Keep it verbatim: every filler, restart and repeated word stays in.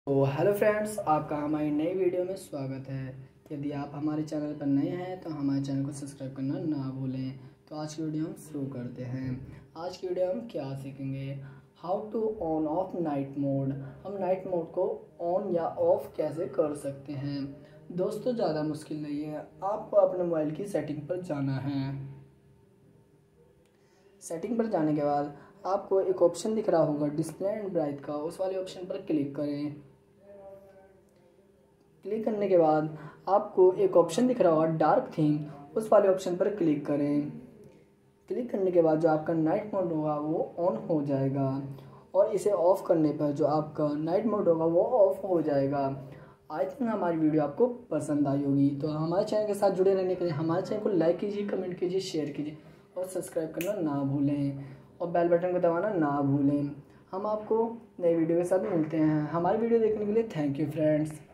तो hello friends, आपका हमारी नई वीडियो में स्वागत है। यदि आप हमारे चैनल पर नए हैं तो हमारे चैनल को सब्सक्राइब करना ना भूलें। तो आज की वीडियो हम शुरू करते हैं। आज की वीडियो हम क्या सीखेंगे, how to on off night mode. हम नाइट मोड को ऑन या ऑफ कैसे कर सकते हैं। दोस्तों, ज़्यादा मुश्किल नहीं है, आपको अपने मोबाइल की सेटिंग पर जाना है। सेटिंग पर जाने के बाद आपको एक ऑप्शन दिख रहा होगा डिस्प्ले एंड ब्राइट का, उस वाले ऑप्शन पर क्लिक करें। क्लिक करने के बाद आपको एक ऑप्शन दिख रहा होगा डार्क थीम, उस वाले ऑप्शन पर क्लिक करें। क्लिक करने के बाद जो आपका नाइट मोड होगा वो ऑन हो जाएगा और इसे ऑफ करने पर जो आपका नाइट मोड होगा वो ऑफ हो जाएगा। आई थिंक हमारी वीडियो आपको पसंद आई होगी। तो हमारे चैनल के साथ जुड़े रहने के लिए हमारे चैनल को लाइक कीजिए, कमेंट कीजिए, शेयर कीजिए और सब्सक्राइब करना ना भूलें और बेल बटन को दबाना ना भूलें। हम आपको नई वीडियो के साथ मिलते हैं। हमारी वीडियो देखने के लिए थैंक यू फ्रेंड्स।